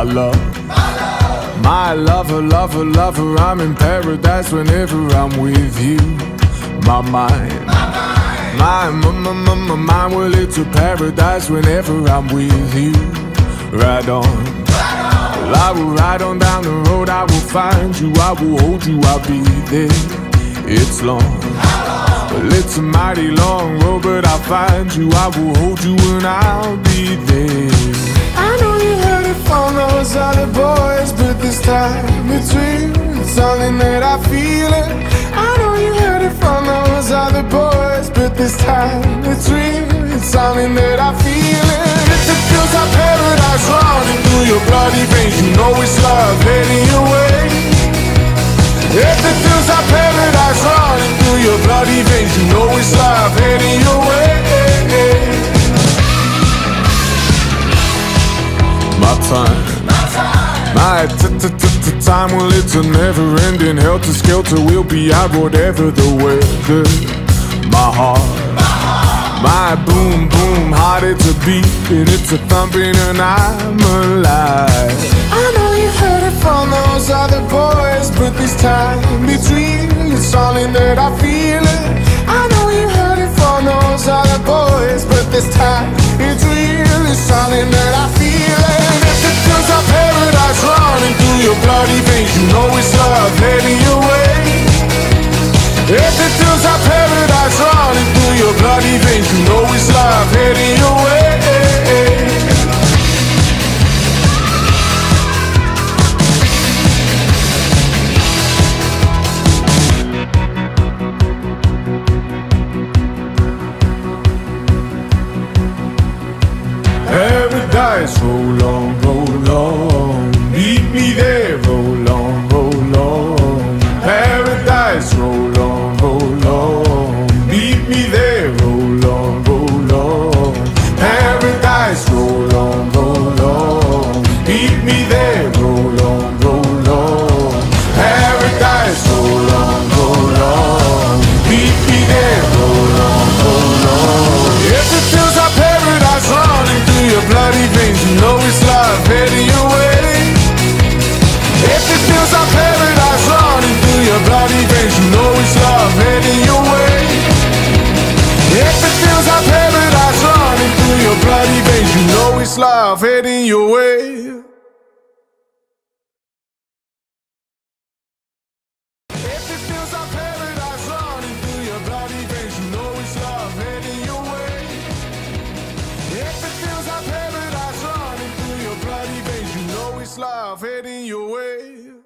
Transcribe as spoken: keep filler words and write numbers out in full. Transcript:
My love, my lover, lover, lover, I'm in paradise whenever I'm with you. My mind, my, my, my, my, my mind, well, it's a paradise whenever I'm with you. Ride on, well, I will ride on down the road, I will find you, I will hold you, I'll be there. It's long, well, it's a mighty long road, but I'll find you, I will hold you, and I'll be there. I know you heard it from those other boys, but this time it's real, it's something that I feel it. I know you heard it from those other boys, but this time it's real, it's something that I feel it. If it feels like paradise running through your bloody veins, you know it's love heading your way. If it feels like paradise running through your bloody veins, you know it's love heading your way. My time, my t-t-t-t-time, well, it's a never-ending helter-skelter. We'll be out whatever the weather. My heart, my boom-boom heart, it's a beating, it's a thumping, and I'm alive. I know you heard it from those other boys, but this time it's real, it's something that I feel it. I know you heard it from those other boys, but this time it's real, it's something that I feel it. If it feels like paradise running through your bloody veins, you know it's love heading your way. If it feels like paradise running through your bloody veins, you know it's love heading your way. Paradise, roll on, roll on, meet me there, roll on, roll on. Paradise, roll on, roll on, meet me there, roll on, roll on. Paradise, roll on, roll on, meet me there, roll on, roll on. Paradise, roll on, roll on, meet me there, roll on, roll on. If it feels like paradise running through your bloody veins, you know it's love heading your way. If it feels like paradise running through your bloody veins, you know it's love heading your way. If it feels like paradise running through your bloody veins, you know it's love heading your way. If it feels like paradise running through your bloody veins, you know it's love heading your way. If it feels like paradise running through your bloody veins, you know it's love heading your way.